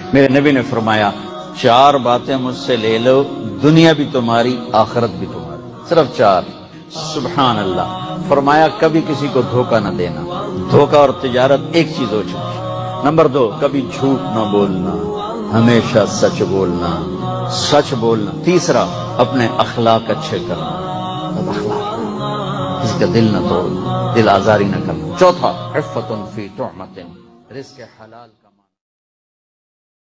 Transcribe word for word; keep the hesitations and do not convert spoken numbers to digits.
मेरे नबी ने फरमाया चार बातें मुझसे ले लो, दुनिया भी तुम्हारी आखिरत भी तुम्हारी। सिर्फ चार। सुभान अल्लाह। फरमाया कभी किसी को धोखा न देना। धोखा और तिजारत एक चीज हो चुकी। नंबर दो, कभी झूठ न बोलना, हमेशा सच बोलना, सच बोलना। तीसरा, अपने अखलाक अच्छे करना, अखलाक, किसी का दिल न तोड़ना, दिल आजारी न करना। चौथा, इफ़्फ़तुन फी तुअमतिन, रिज़्क़ हलाल।